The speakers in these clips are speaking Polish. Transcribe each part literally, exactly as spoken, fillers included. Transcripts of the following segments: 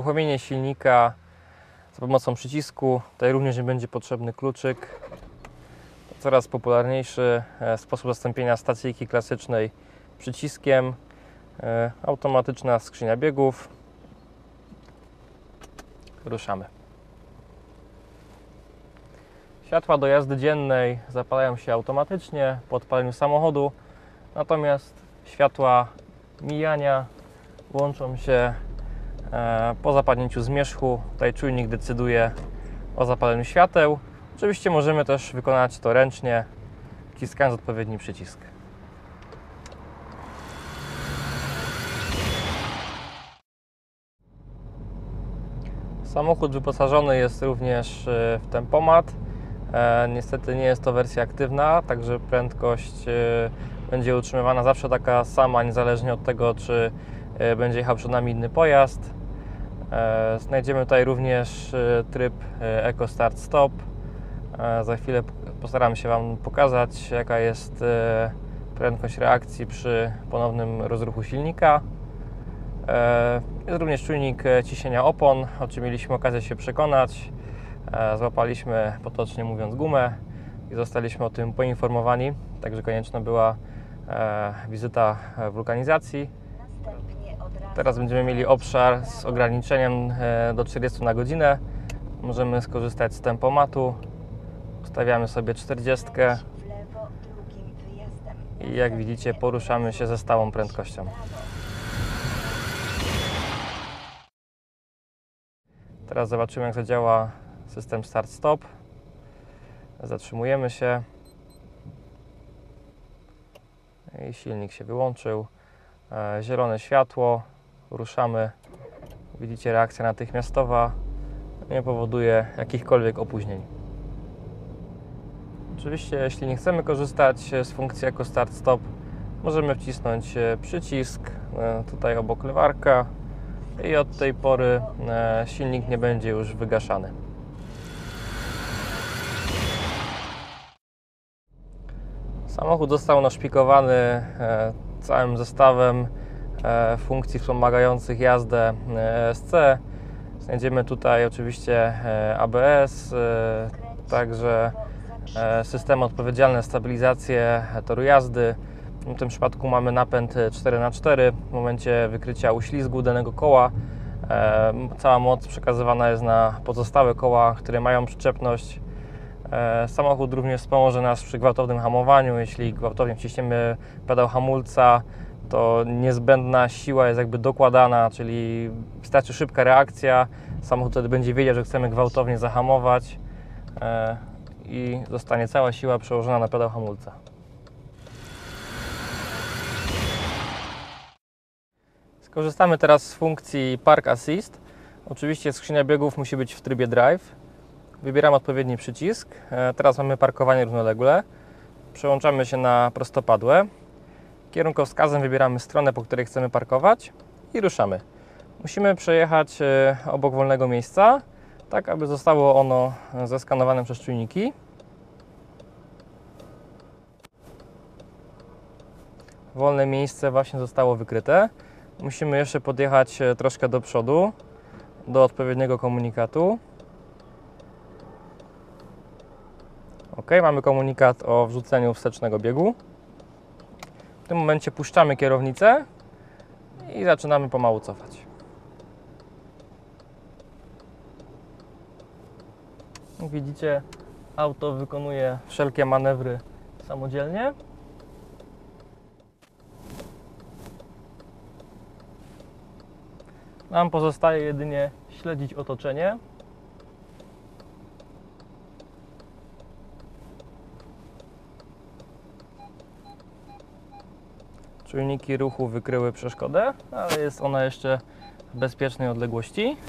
uruchomienie silnika za pomocą przycisku. Tutaj również nie będzie potrzebny kluczyk. To coraz popularniejszy sposób zastąpienia stacyjki klasycznej przyciskiem. Automatyczna skrzynia biegów. Ruszamy. Światła do jazdy dziennej zapalają się automatycznie po odpaleniu samochodu, natomiast światła mijania włączą się po zapadnięciu zmierzchu. Tutaj czujnik decyduje o zapaleniu świateł. Oczywiście możemy też wykonać to ręcznie, wciskając odpowiedni przycisk. Samochód wyposażony jest również w tempomat. E, niestety nie jest to wersja aktywna, także prędkość e, będzie utrzymywana zawsze taka sama, niezależnie od tego, czy e, będzie jechał przed nami inny pojazd. E, znajdziemy tutaj również e, tryb e, Eco Start Stop. E, za chwilę postaram się Wam pokazać, jaka jest e, prędkość reakcji przy ponownym rozruchu silnika. E, jest również czujnik ciśnienia opon, o czym mieliśmy okazję się przekonać. Złapaliśmy, potocznie mówiąc, gumę i zostaliśmy o tym poinformowani, także konieczna była e, wizyta w wulkanizacji. Teraz będziemy mieli obszar z ograniczeniem e, do czterdziestu na godzinę. Możemy skorzystać z tempomatu. Ustawiamy sobie czterdziestkę i jak widzicie, poruszamy się ze stałą prędkością. Teraz zobaczymy, jak zadziała system start-stop. Zatrzymujemy się i silnik się wyłączył. Zielone światło, ruszamy. Widzicie, reakcja natychmiastowa, nie powoduje jakichkolwiek opóźnień. Oczywiście, jeśli nie chcemy korzystać z funkcji Eco Start Stop, możemy wcisnąć przycisk tutaj obok lewarka i od tej pory silnik nie będzie już wygaszany. Samochód został naszpikowany całym zestawem funkcji wspomagających jazdę E S C. Znajdziemy tutaj oczywiście A B S, także systemy odpowiedzialne za stabilizację toru jazdy. W tym przypadku mamy napęd cztery na cztery. W momencie wykrycia uślizgu danego koła cała moc przekazywana jest na pozostałe koła, które mają przyczepność. Samochód również wspomoże nas przy gwałtownym hamowaniu. Jeśli gwałtownie wciśniemy pedał hamulca, to niezbędna siła jest jakby dokładana, czyli wystarczy szybka reakcja. Samochód wtedy będzie wiedział, że chcemy gwałtownie zahamować i zostanie cała siła przełożona na pedał hamulca. Skorzystamy teraz z funkcji Park Assist. Oczywiście skrzynia biegów musi być w trybie Drive. Wybieramy odpowiedni przycisk. Teraz mamy parkowanie równoległe. Przełączamy się na prostopadłe. Kierunkowskazem wybieramy stronę, po której chcemy parkować i ruszamy. Musimy przejechać obok wolnego miejsca, tak aby zostało ono zeskanowane przez czujniki. Wolne miejsce właśnie zostało wykryte. Musimy jeszcze podjechać troszkę do przodu, do odpowiedniego komunikatu. Ok, mamy komunikat o wrzuceniu wstecznego biegu. W tym momencie puszczamy kierownicę i zaczynamy pomału cofać. Jak widzicie, auto wykonuje wszelkie manewry samodzielnie. Nam pozostaje jedynie śledzić otoczenie. Czujniki ruchu wykryły przeszkodę, ale jest ona jeszcze w bezpiecznej odległości.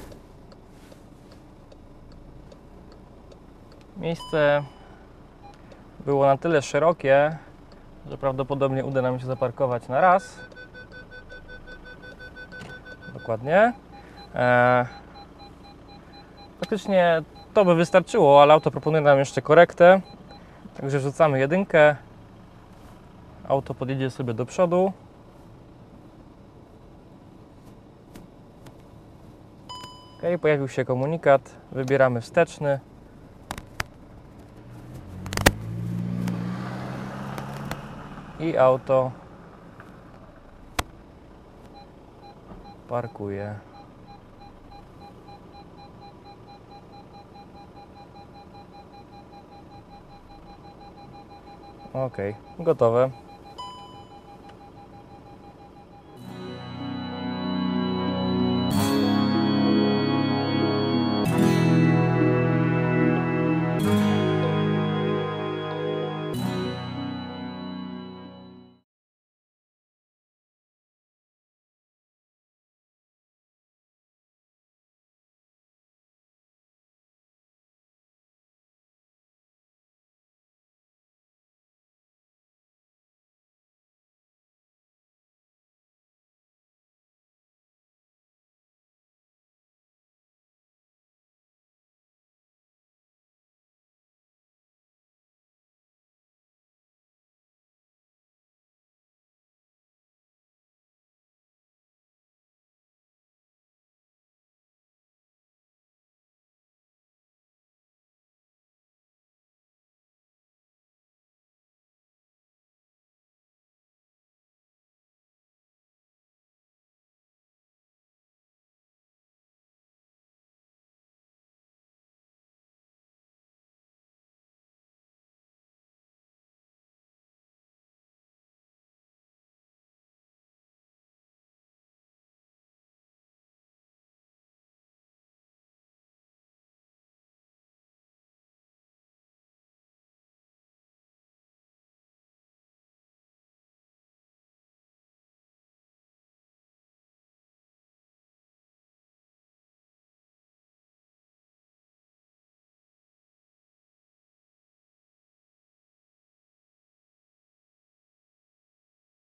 Miejsce było na tyle szerokie, że prawdopodobnie uda nam się zaparkować na raz. Dokładnie. Eee, faktycznie to by wystarczyło, ale auto proponuje nam jeszcze korektę. Także wrzucamy jedynkę. Auto podjedzie sobie do przodu. Ok, pojawił się komunikat, wybieramy wsteczny. I auto parkuje. Ok, gotowe.